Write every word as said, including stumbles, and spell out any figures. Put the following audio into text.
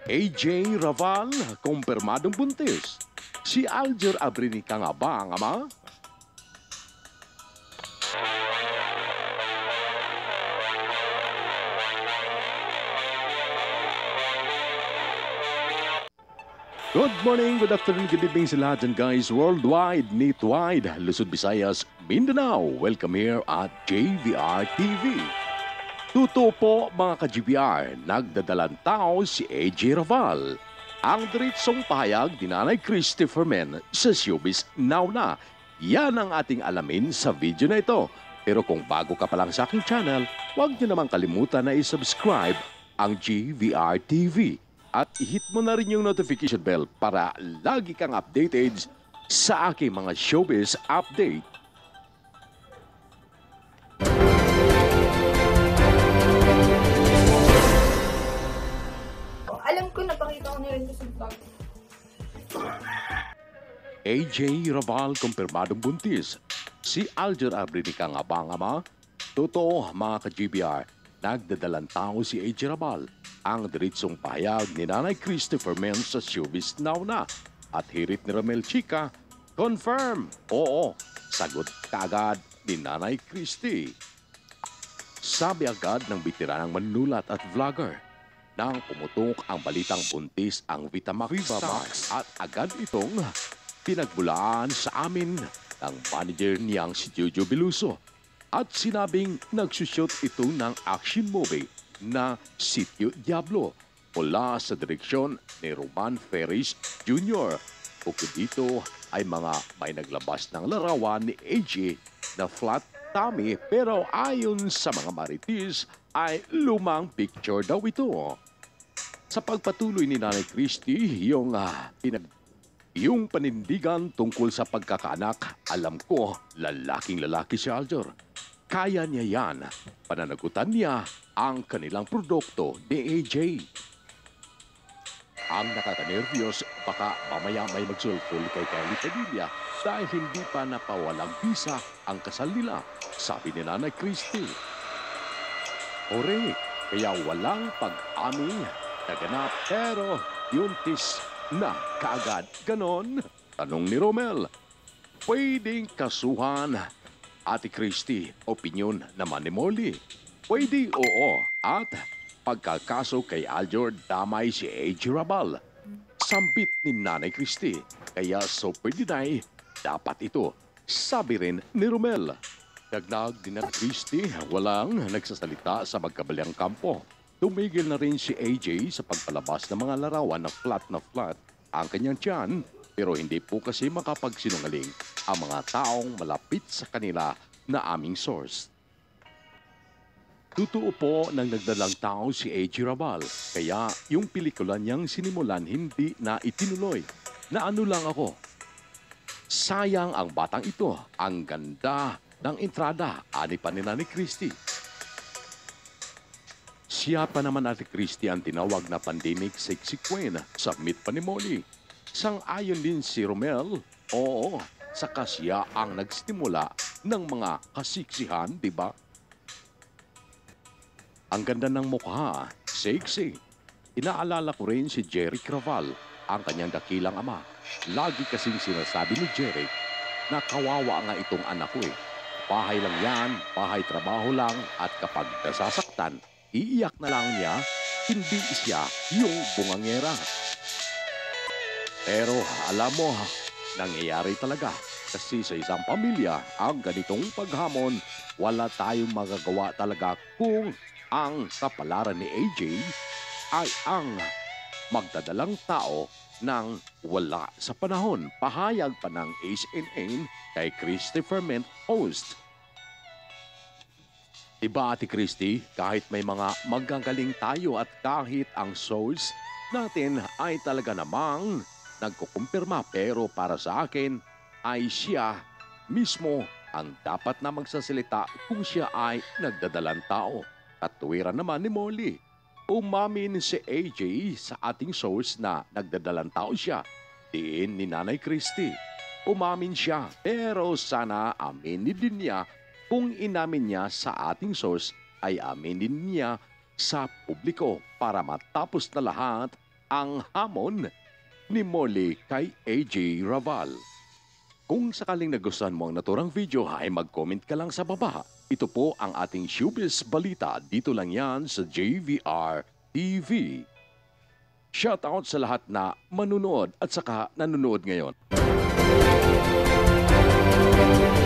A J Raval, kumpirmadong buntis. Si Alger Abrinica nga ba ang ama? Good morning, good afternoon, good evening sa lahat dyan guys worldwide, nationwide, Luzon, Visayas, Mindanao. Welcome here at J V R T V. Totoo po mga ka-G V R, nagdadalang tao si A J Raval. Ang diretsong pahayag ni Nanay Christopher Men sa showbiz now na. Yan ang ating alamin sa video na ito. Pero kung bago ka pa lang sa aking channel, huwag niyo namang kalimutan na i-subscribe ang J V R T V. At i-hit mo na rin yung notification bell para lagi kang updated sa aking mga showbiz update. Alam ko, napakita ko na rin ko sa vlog. A J Raval, kumpirmadong buntis. Si Alger Abrinica nga ba ang ama? Totoo mga ka-G B R, nagdadalang tao si A J Raval. Ang diretsong pahayag ni Nanay Christopher Men sa showbiz now na. At hirit ni Romel Chica, confirm, oo, sagot kaagad ni Nanay Christy. Sabi agad ng bitiranang manunulat at vlogger nang pumutok ang balitang buntis ang Vitamax Max at agad itong pinagbulaan sa amin ng manager niyang si Jojo Beluso at sinabing nagsushoot ito ng action movie na Sitio Diablo mula sa direksyon ni Roman Ferris Junior Bukod dito ay mga may naglabas ng larawan ni A J na flat tummy pero ayon sa mga marites ay lumang picture daw ito. Sa pagpatuloy ni Nanay Christy, yung, uh, pinag yung panindigan tungkol sa pagkakaanak, alam ko, lalaking lalaki si Alger. Kaya niya yan. Pananagutan niya ang kanilang produkto ni A J. Ang nakaka-nervyos, baka mamaya may magsulful kay Kylie Padilla dahil hindi pa napawalang bisa ang kasal nila, sabi ni Nanay Christy. Ore, kaya walang pag-aming naganap pero yuntis na kaagad. Ganon? Tanong ni Romel. Pwedeng kasuhan, Ate Christy, opinyon naman ni Molly. Pwede oo at pagkakaso kay Alger damay si A J Raval. Sambit ni Nanay Christy. Kaya super deny, dapat ito. Sabi rin ni Romel. Dagdag din na Christy, walang nagsasalita sa magkabilang kampo. Tumigil na rin si A J sa pagpalabas ng mga larawan na flat na flat ang kanyang tiyan. Pero hindi po kasi makapagsinungaling ang mga taong malapit sa kanila na aming source. Totoo po nang nagdalang tao si A J Raval, kaya yung pelikula niyang sinimulan hindi na itinuloy. Na ano lang ako. Sayang ang batang ito, ang ganda ng entrada, ani pa ni Nanay Christy. Siya pa naman Ate Christy ang tinawag na pandemic sexy queen, submit pa ni Molly. Sang-ayon din si Romel, oo, saka siya ang nagsimula ng mga kasiksihan, di ba? Ang ganda ng mukha, sexy. Inaalala ko rin si Jeric Raval, ang kanyang dakilang ama. Lagi kasing sinasabi ni Jeric na kawawa nga itong anak ko eh. Bahay lang yan, bahay trabaho lang, at kapag nasasaktan, iiyak na lang niya, hindi siya yung bungangera. Pero alam mo, nangyayari talaga. Kasi sa isang pamilya, ang ganitong paghamon, wala tayong magagawa talaga kung ang kapalaran ni A J ay ang magdadalang tao ng wala sa panahon. Pahayag pa ng H N N kay Christopher Men, host. Diba Ate Christy, kahit may mga magagaling tayo at kahit ang source natin ay talaga namang nagkukumpirma, pero para sa akin ay siya mismo ang dapat na magsasalita kung siya ay nagdadalang tao. Katuwiran naman ni Molly. Umamin si A J sa ating source na nagdadalang tao siya. Diin ni Nanay Christy. Umamin siya, pero sana aminin din niya. Kung inamin niya sa ating source, ay aminin niya sa publiko para matapos na lahat ang hamon ni Molly kay A J Raval. Kung sakaling nagustuhan mo ang naturang video ay mag-comment ka lang sa baba. Ito po ang ating showbiz balita. Dito lang yan sa J V R T V. Shoutout sa lahat na manunood at saka nanonood ngayon.